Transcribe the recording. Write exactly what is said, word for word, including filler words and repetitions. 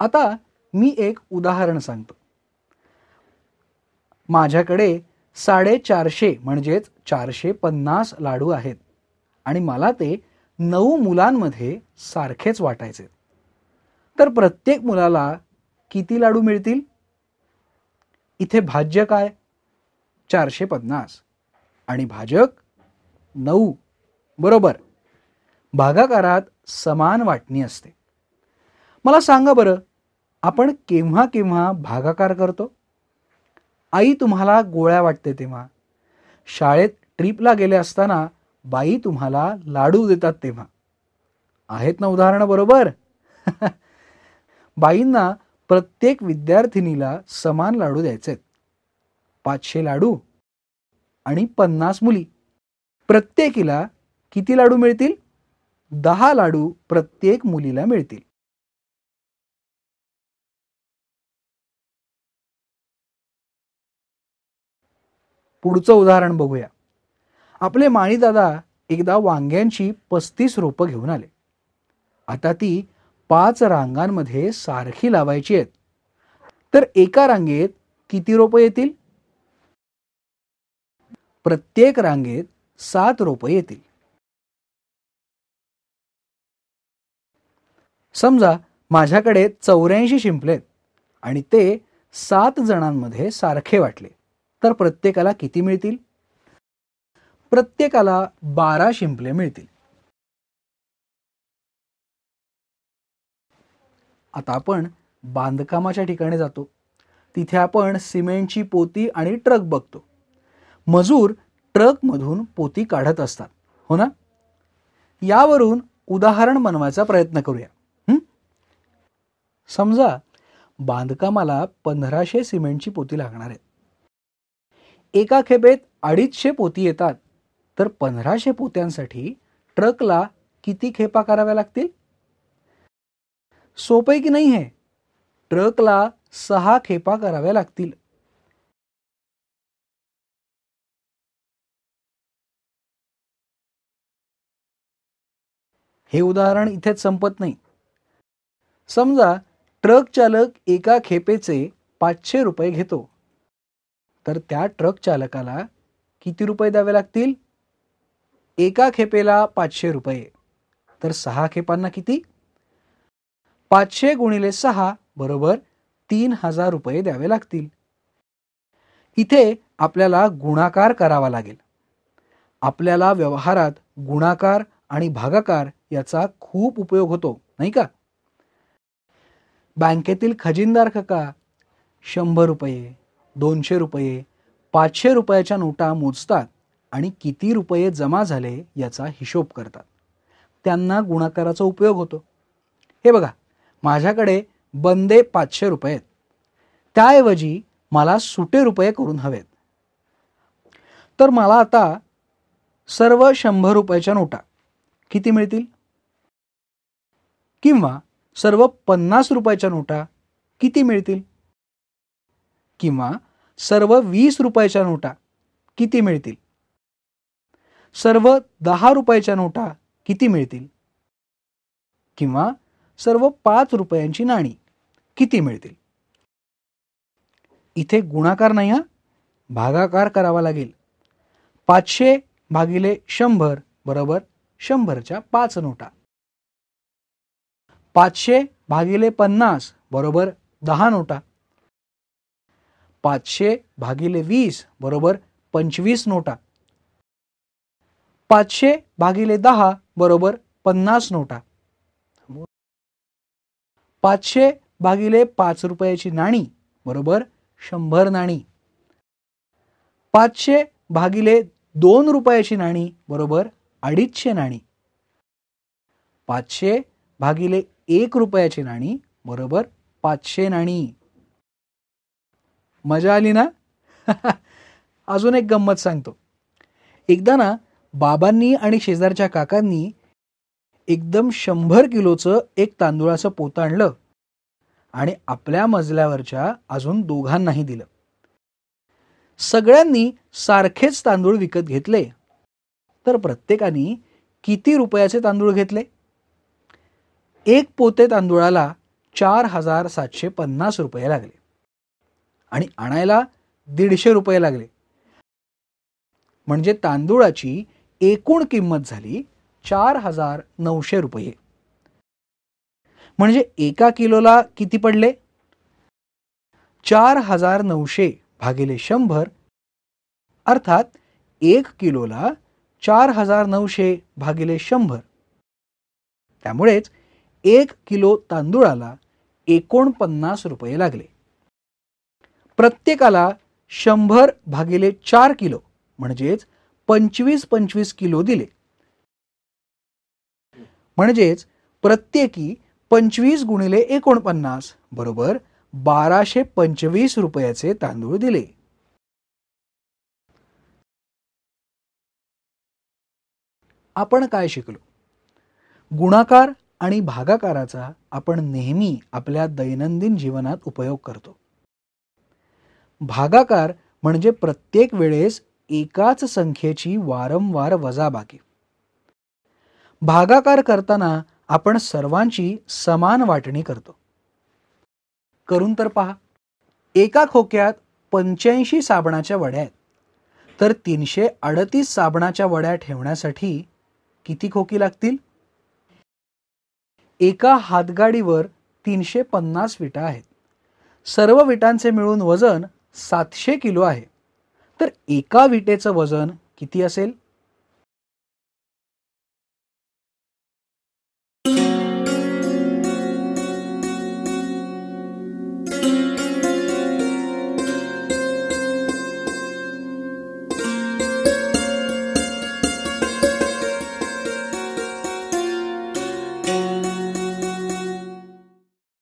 आता मी एक उदाहरण सांगतो. माझ्याकडे साडेचारशे म्हणजेच चारशे पन्नास लाडू आहेत आणि मला ते नऊ मुलांमध्ये सारखेच वाटायचे. तर प्रत्येक मुलाला किती लाडू मिळतील? इथे भाज्य काय? चारशे पन्नास आणि भाजक नऊ. बरोबर. भागाकारात समान वाटणी असते. मला सांगा बरं, आपण केव्हा केव्हा भागाकार करतो? आई तुम्हाला गोळ्या वाटते तेव्हा, शाळेत ट्रिपला गेले असताना बाई तुम्हाला लाडू देतात तेव्हा. आहेत ना उदाहरणं? बरोबर. बाईंना प्रत्येक विद्यार्थिनीला समान लाडू द्यायचे. पाचशे लाडू आणि पन्नास मुली. प्रत्येकीला किती लाडू मिळतील? दहा लाडू प्रत्येक मुलीला मिळतील. पुढचं उदाहरण बघूया. आपले माळी दादा एकदा वांग्यांची पस्तीस रोपं घेऊन आले. आता ती पाच रांगांमध्ये सारखी लावायची आहेत. तर एका रांगेत किती रोपं येतील? प्रत्येक रांगेत सात रोपं येतील. समजा माझ्याकडे चौऱ्याऐंशी शिंपलेत आणि ते सात जणांमध्ये सारखे वाटले, तर प्रत्येकाला किती मिळतील? प्रत्येकाला बारा शिंपले मिळतील. आता आपण बांधकामाच्या ठिकाणी जातो. तिथे आपण सिमेंटची पोती आणि ट्रक बघतो. मजूर ट्रकमधून पोती काढत असतात, हो ना? यावरून उदाहरण बनवायचा प्रयत्न करूया. समजा बांधकामाला पंधराशे सिमेंटची पोती लागणार आहे. एका खेपेत अडीचशे पोती येतात, तर पंधराशे पोत्यांसाठी ट्रकला किती खेपा कराव्या लागतील? सोपे की नाही हे? ट्रकला सहा खेपा कराव्या लागतील. हे उदाहरण इथेच संपत नाही. समजा ट्रक चालक एका खेपेचे पाचशे रुपये घेतो, तर त्या ट्रक चालकाला किती रुपये द्यावे लागतील? एका खेपेला पाचशे रुपये, तर सहा खेपांना किती? पाचशे गुणिले सहा बरोबर तीन हजार रुपये द्यावे लागतील. इथे आपल्याला गुणाकार करावा लागेल. आपल्याला व्यवहारात गुणाकार आणि भागाकार याचा खूप उपयोग होतो, नाही का? बँकेतील खजिनदार काका शंभर रुपये, दोनशे रुपये, पाचशे रुपयाच्या नोटा मोजतात आणि किती रुपये जमा झाले याचा हिशोब करतात. त्यांना गुणाकाराचा उपयोग होतो. हे बघा, माझ्याकडे बंदे पाचशे रुपये आहेत. त्याऐवजी मला सुटे रुपये करून हवेत. तर मला आता सर्व शंभर रुपयाच्या नोटा किती मिळतील? किंवा सर्व पन्नास रुपयाच्या नोटा किती मिळतील? किंवा सर्व वीस रुपयाच्या नोटा किती मिळतील? सर्व दहा रुपयाच्या नोटा किती मिळतील? किंवा सर्व पाच रुपयांची नाणी किती मिळतील? इथे गुणाकार नाही हा, भागाकार करावा लागेल. पाचशे भागिले शंभर बरोबर शंभरच्या पाच नोटा. पाचशे भागिले पन्नास बरोबर दहा नोटा. पाचशे भागिले वीस बरोबर पंचवीस नोटा. पाचशे भागिले दहा बरोबर पन्नास नोटा. पाचशे भागिले पाच रुपयाची नाणी बरोबर शंभर नाणी. पाचशे भागिले दोन रुपयाची नाणी बरोबर अडीचशे नाणी. पाचशे भागिले एक रुपयाची नाणी बरोबर पाचशे नाणी. मजा आली ना? अजून एक गंमत सांगतो. एकदा ना बाबांनी आणि शेजारच्या काकांनी एकदम शंभर किलोचं एक तांदूळाचं पोतं आणलं आणि आपल्या मजल्यावरच्या अजून दोघांनाही दिलं. सगळ्यांनी सारखेच तांदूळ विकत घेतले, तर प्रत्येकाने किती रुपयाचे तांदूळ घेतले? एक पोते तांदूळाला चार हजार सातशे पन्नास रुपये लागले आणि आणायला दीडशे रुपये लागले. म्हणजे तांदूळाची एकूण किंमत झाली चार हजार नऊशे रुपये. म्हणजे एका किलोला किती पडले? चार हजार नऊशे भागिले शंभर, अर्थात एक किलोला चार हजार नऊशे भागिले शंभर. त्यामुळेच एक किलो तांदूळाला एकोणपन्नास रुपये लागले. प्रत्येकाला शंभर भागिले चार किलो म्हणजेच पंचवीस पंचवीस किलो दिले. म्हणजेच प्रत्येकी पंचवीस गुणिले एकोणपन्नास बरोबर बाराशे पंचवीस रुपयाचे तांदूळ दिले. आपण काय शिकलो? गुणाकार आणि भागाकाराचा आपण नेहमी आपल्या दैनंदिन जीवनात उपयोग करतो. भागाकार म्हणजे प्रत्येक वेळेस एकाच संख्येची वारंवार वजाबाकी. भागाकार करताना आपण सर्वांची समान वाटणी करतो. करून तर पहा. एका खोक्यात पंच्याऐंशी साबणाच्या वड्या आहेत, तर तीनशे अडतीस साबणाच्या वड्या ठेवण्यासाठी किती खोकी लागतील? एका हातगाडीवर तीनशे पन्नास विटा आहेत. सर्व विटांचे मिळून वजन सातशे किलो आहे. तर एका विटेचं वजन किती असेल?